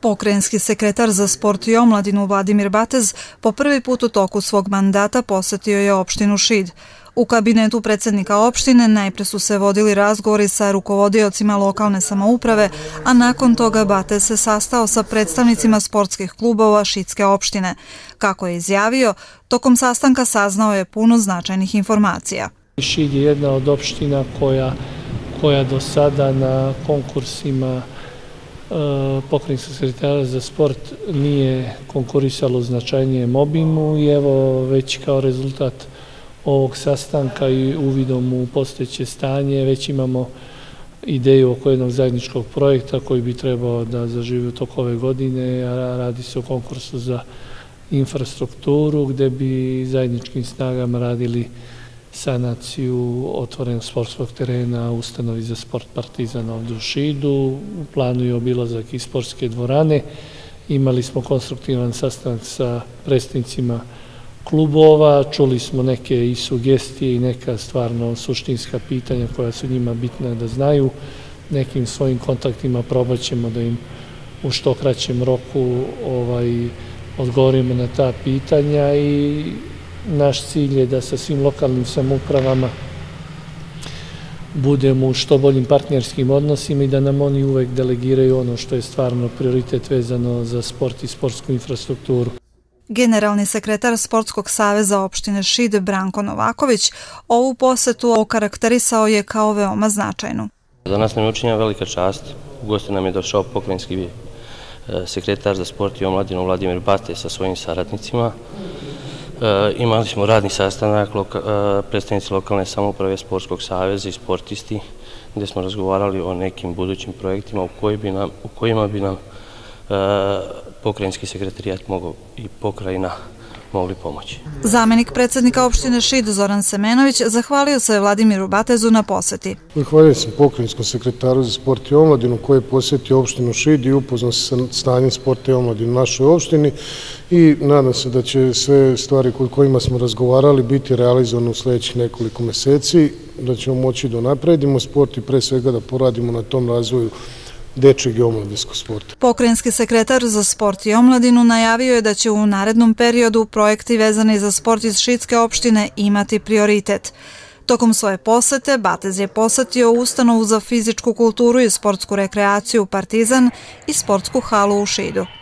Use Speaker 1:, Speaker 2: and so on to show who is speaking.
Speaker 1: Pokrajinski sekretar za sport i omladinu Vladimir Batez po prvi put u toku svog mandata posetio je opštinu Šid. U kabinetu predsjednika opštine najpre su se vodili razgovori sa rukovodiocima lokalne samouprave, a nakon toga Batez se sastao sa predstavnicima sportskih klubova Šidske opštine. Kako je izjavio, tokom sastanka saznao je puno značajnih informacija.
Speaker 2: Šid je jedna od opština koja do sada na konkursima Pokrajinskog sekretara za sport nije konkurisalo u značajnijem obimu i evo već kao rezultat ovog sastanka i uvidom u postojeće stanje već imamo ideju oko jednog zajedničkog projekta koji bi trebao da zaživi u toku ove godine, a radi se o konkursu za infrastrukturu gde bi zajedničkim snagama radili sanaciju otvorenog sportskog terena u ustanovi za sport Partizan ovdje u Šidu. U planu je obilazak i sportske dvorane. Imali smo konstruktivan sastanak sa predstavnicima klubova, čuli smo neke i sugestije i neka stvarno suštinska pitanja koja su njima bitna da znaju. Nekim svojim kontaktima probat ćemo da im u što kraćem roku odgovorimo na ta pitanja i naš cilj je da sa svim lokalnim samoupravama budemo u što boljim partnerskim odnosima i da nam oni uvek delegiraju ono što je stvarno prioritet vezano za sport i sportsku infrastrukturu.
Speaker 1: Generalni sekretar Sportskog saveza opštine Šid Branko Novaković ovu posetu okarakterisao je kao veoma značajnu.
Speaker 3: Za nas nam je učinjena velika čast. U goste nam je došao pokrajinski sekretar za sport i omladinu Vladimir Batez sa svojim saradnicima. Imali smo radni sastanak, predstavnici lokalne samouprave, Sportskog saveza i sportisti, gde smo razgovarali o nekim budućim projektima u kojima bi nam pokrajinski sekretarijat i pokrajina mogli pomoći.
Speaker 1: Zamenik predsjednika opštine Šid Zoran Semenović zahvalio se Vladimiru Batezu na poseti.
Speaker 4: Zahvaljujem se pokrajinskom sekretaru za sport i omladinu koji je posjetio opštinu Šid i upoznao se sa stanjem sporta i omladinu u našoj opštini i nadam se da će sve stvari o kojima smo razgovarali biti realizovane u sljedećih nekoliko meseci, da ćemo moći da napredimo sport i pre svega da poradimo na tom razvoju dečjeg i omladinskog sporta.
Speaker 1: Pokrajinski sekretar za sport i omladinu najavio je da će u narednom periodu projekti vezani za sport iz Šidske opštine imati prioritet. Tokom svoje posete Batez je posetio ustanovu za fizičku kulturu i sportsku rekreaciju Partizan i sportsku halu u Šidu.